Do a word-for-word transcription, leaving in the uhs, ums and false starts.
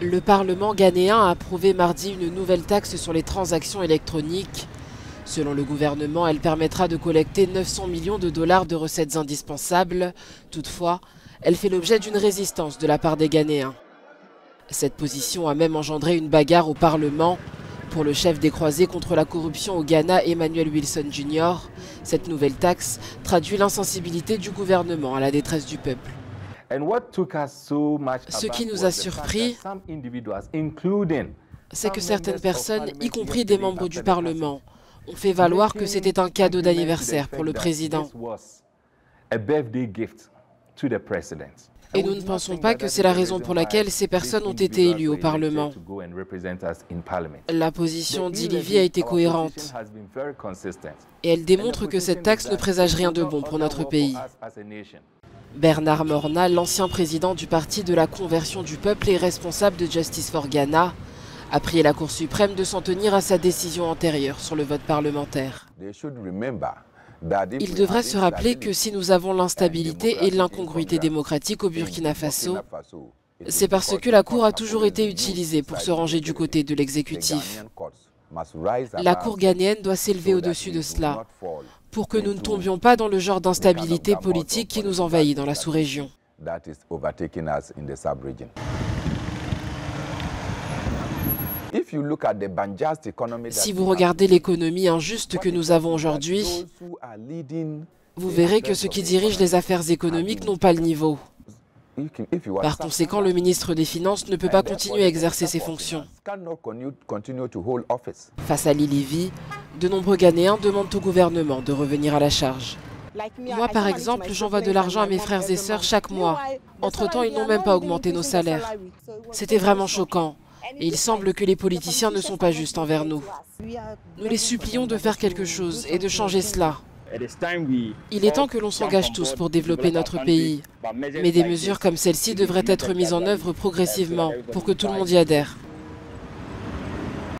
Le Parlement ghanéen a approuvé mardi une nouvelle taxe sur les transactions électroniques. Selon le gouvernement, elle permettra de collecter neuf cents millions de dollars de recettes indispensables. Toutefois, elle fait l'objet d'une résistance de la part des Ghanéens. Cette position a même engendré une bagarre au Parlement. Pour le chef des croisés contre la corruption au Ghana, Emmanuel Wilson junior, cette nouvelle taxe traduit l'insensibilité du gouvernement à la détresse du peuple. Ce qui nous a surpris, c'est que certaines personnes, y compris des membres du Parlement, ont fait valoir que c'était un cadeau d'anniversaire pour le président. Et nous ne pensons pas que c'est la raison pour laquelle ces personnes ont été élues au Parlement. La position d'Illivi a été cohérente. Et elle démontre que cette taxe ne présage rien de bon pour notre pays. Bernard Morna, l'ancien président du Parti de la Conversion du Peuple et responsable de Justice for Ghana, a prié la Cour suprême de s'en tenir à sa décision antérieure sur le vote parlementaire. Il devrait se rappeler que si nous avons l'instabilité et l'incongruité démocratique au Burkina Faso, c'est parce que la Cour a toujours été utilisée pour se ranger du côté de l'exécutif. La Cour ghanéenne doit s'élever au-dessus de cela, pour que nous ne tombions pas dans le genre d'instabilité politique qui nous envahit dans la sous-région. Si vous regardez l'économie injuste que nous avons aujourd'hui, vous verrez que ceux qui dirigent les affaires économiques n'ont pas le niveau. Par conséquent, le ministre des Finances ne peut pas continuer à exercer ses fonctions. Face à l'Illivi, de nombreux Ghanéens demandent au gouvernement de revenir à la charge. Moi, par exemple, j'envoie de l'argent à mes frères et sœurs chaque mois. Entre-temps, ils n'ont même pas augmenté nos salaires. C'était vraiment choquant. Et il semble que les politiciens ne sont pas justes envers nous. Nous les supplions de faire quelque chose et de changer cela. Il est temps que l'on s'engage tous pour développer notre pays. Mais des mesures comme celle-ci devraient être mises en œuvre progressivement pour que tout le monde y adhère.